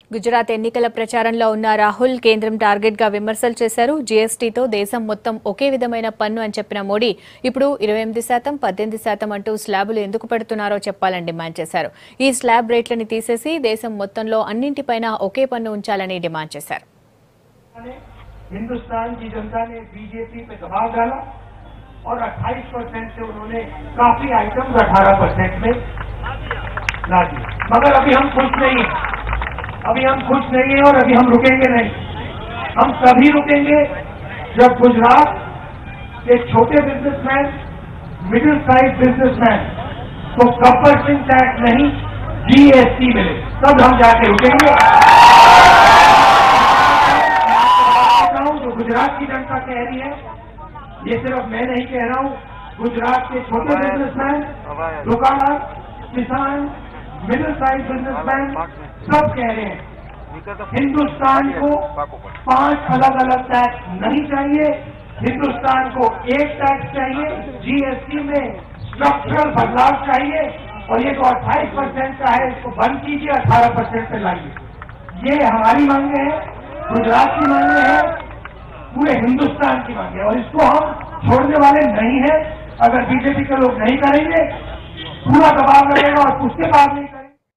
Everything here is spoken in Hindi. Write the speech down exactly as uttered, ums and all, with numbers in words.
గుజరాత్ ఎన్నికల ప్రచారంలో ఉన్న రాహుల్ కేంద్రం టార్గెట్ గా విమర్శలు చేశారు. జీఎస్టీతో దేశం మొత్తం ఒకే విధమైన పన్ను అని చెప్పిన మోడీ ఇప్పుడు ఇరవై ఎనిమిది శాతం పద్దెనిమిది శాతం అంటూ స్లాబులు ఎందుకు పెడుతున్నారో చెప్పాలని డిమాండ్ చేశారు. ఈ స్లాబ్ రేట్లను తీసేసి దేశం మొత్తంలో అన్నింటిపైన ఒకే పన్ను ఉంచాలని డిమాండ్ చేశారు. हिंदुस्तान की जनता ने बीजेपी पे दबाव डाला और अट्ठाईस परसेंट से उन्होंने काफी आइटम अठारह परसेंट में ला दिए। मगर अभी हम खुश नहीं हैं, अभी हम खुश नहीं हैं और अभी हम रुकेंगे नहीं। हम तभी रुकेंगे जब गुजरात के छोटे बिजनेसमैन, मिडिल साइज बिजनेसमैन को कंपल्सरी टैक्स नहीं जीएसटी मिले, तब हम जाके रुकेंगे। गुजरात की जनता कह रही है, ये सिर्फ मैं नहीं कह रहा हूँ, गुजरात के छोटे बिजनेसमैन, दुकानदार, किसान, मिडिल साइज बिजनेसमैन सब कह रहे हैं हिंदुस्तान को पांच अलग अलग टैक्स नहीं चाहिए, हिंदुस्तान को एक टैक्स चाहिए, जीएसटी में स्ट्रक्चरल बदलाव चाहिए और ये जो अट्ठाईस परसेंट का है इसको बंद कीजिए, अठारह परसेंट पे लाइए। ये हमारी मांगे हैं, गुजरात की मांगे हैं, पूरे हिंदुस्तान की मांग है और इसको हम छोड़ने वाले नहीं हैं। अगर बीजेपी के लोग नहीं करेंगे, पूरा दबाव रहेगा और उसके बाद नहीं